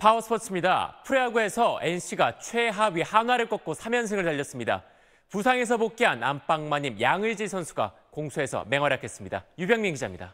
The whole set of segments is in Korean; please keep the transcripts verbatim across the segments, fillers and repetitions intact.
파워스포츠입니다. 프로야구에서 엔씨가 최하위 한화를 꺾고 삼 연승을 달렸습니다. 부상에서 복귀한 안방마님 양의지 선수가 공수에서 맹활약했습니다. 유병민 기자입니다.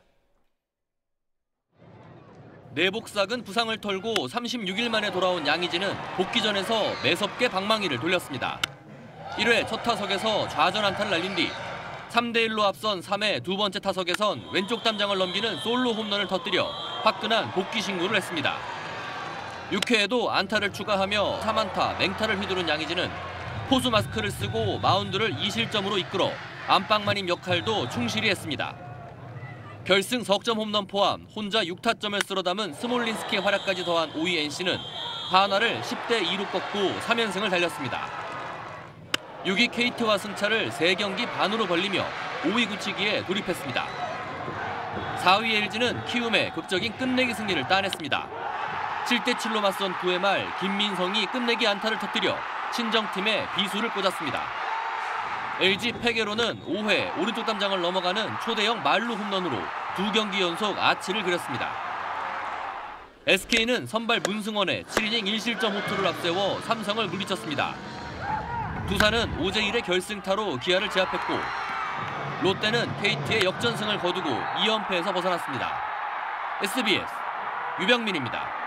내복삭은 부상을 털고 삼십육 일 만에 돌아온 양의지는 복귀전에서 매섭게 방망이를 돌렸습니다. 일 회 첫 타석에서 좌전 안타를 날린 뒤 삼 대 일로 앞선 삼 회 두 번째 타석에선 왼쪽 담장을 넘기는 솔로 홈런을 터뜨려 화끈한 복귀 신고를 했습니다. 육 회에도 안타를 추가하며 삼 안타 맹타를 휘두른 양의지는 포수 마스크를 쓰고 마운드를 이 실점으로 이끌어 안방마님 역할도 충실히 했습니다. 결승 석점 홈런 포함 혼자 육 타점을 쓸어 담은 스몰린스키의 활약까지 더한 오 위 엔씨는 한화를 십 대 이로 꺾고 삼 연승을 달렸습니다. 육 위 케이티와 승차를 세 경기 반으로 벌리며 오 위 굳히기에 돌입했습니다. 사 위 엘지는 키움의 극적인 끝내기 승리를 따냈습니다. 칠 대 칠로 맞선 구 회 말 김민성이 끝내기 안타를 터뜨려 친정팀에 비수를 꽂았습니다. 엘지 패계로는 오 회 오른쪽 담장을 넘어가는 초대형 말루 홈런으로 두 경기 연속 아치를 그렸습니다. 에스케이는 선발 문승원의 칠 이닝 일 실점 호투를 앞세워 삼성을 물리쳤습니다. 두산은 오 대 일의 결승타로 기아를 제압했고 롯데는 케이티의 역전승을 거두고 이 연패에서 벗어났습니다. 에스비에스 유병민입니다.